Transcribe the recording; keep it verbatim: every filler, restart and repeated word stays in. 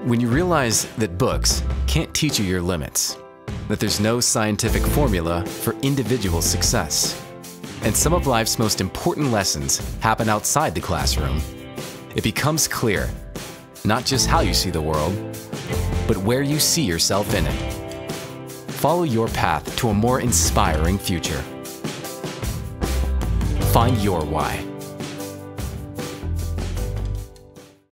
When you realize that books can't teach you your limits, that there's no scientific formula for individual success, and some of life's most important lessons happen outside the classroom, it becomes clear not just how you see the world, but where you see yourself in it. Follow your path to a more inspiring future. Find your why.